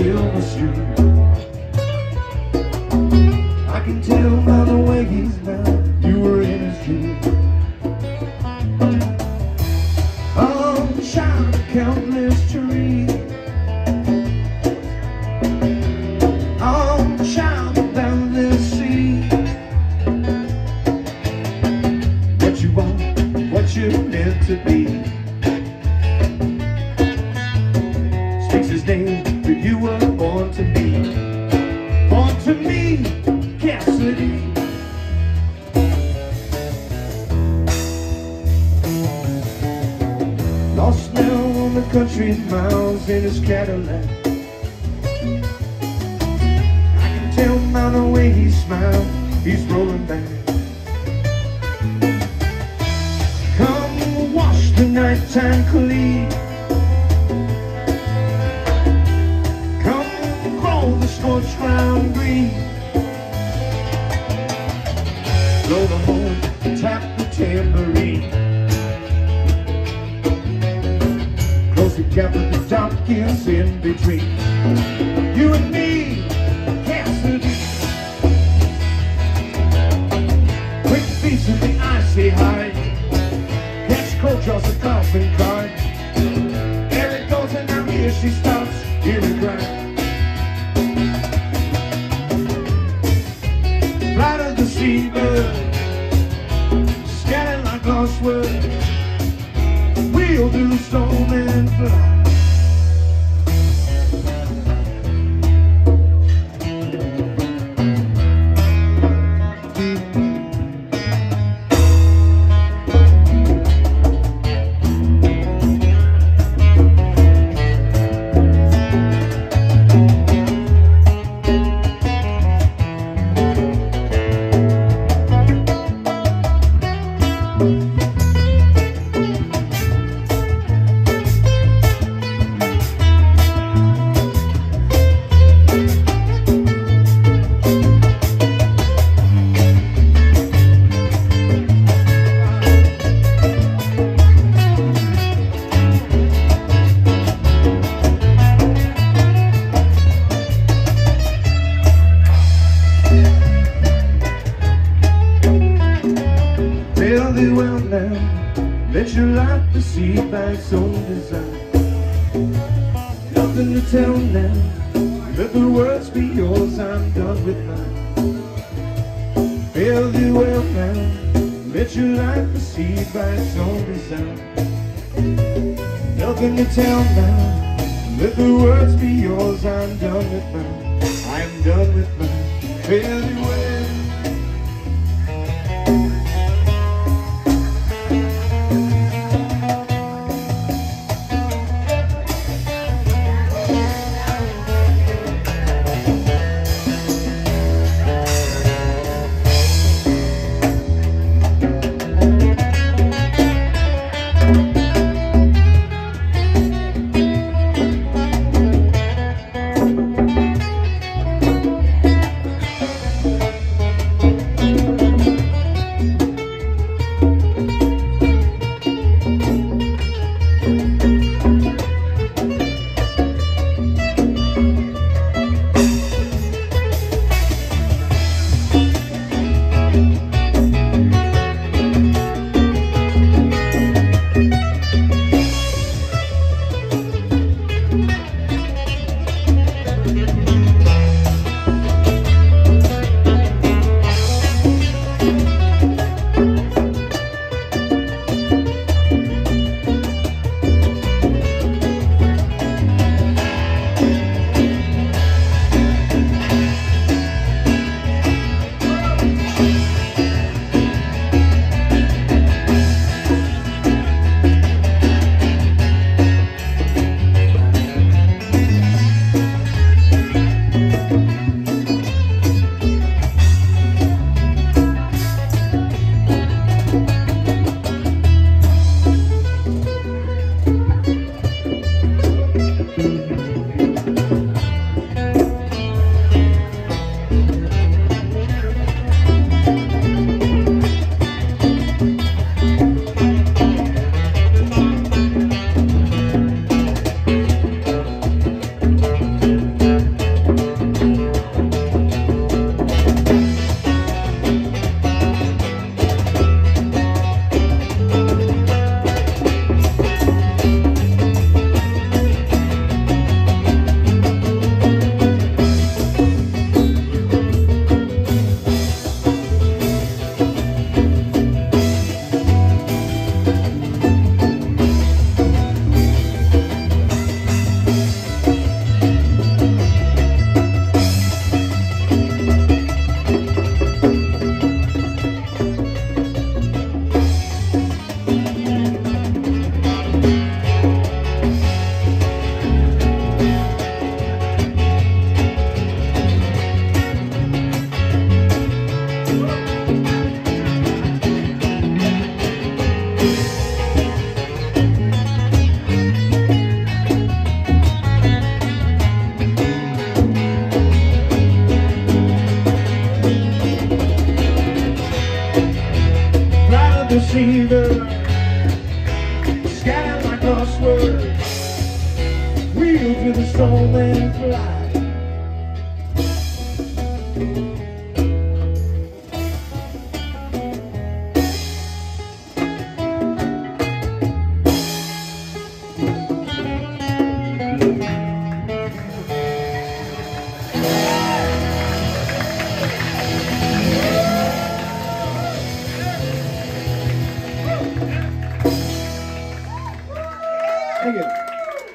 Silver Street. I can tell by the way he's now you were in his dream. Oh, child, countless trees. Oh, child, down this sea. What you want, what you're meant to be. Speaks his name, that you were born to be. Born to me, Cassidy. Lost now on the country miles in his Cadillac. I can tell by the way he smiles, he's rolling back. Come wash the nighttime clean. Come grow the scorched ground green. Blow the horn, tap the tambourine. Close the gap of the darkness in between you and me, Cassidy. Quick feast in the icy hide. Catch coach off the coffin cart. There it goes and now here she stops. Hear me cry. Flight of the seabird, scattered like lost words. We'll do storm and fly. Well now, let your light proceed by its own design. Nothing to tell now, let the words be yours, I'm done with mine. Fare thee well now, let your light proceed by its own design. Nothing to tell now, let the words be yours, I'm done with mine. I'm done with mine. Fare thee well.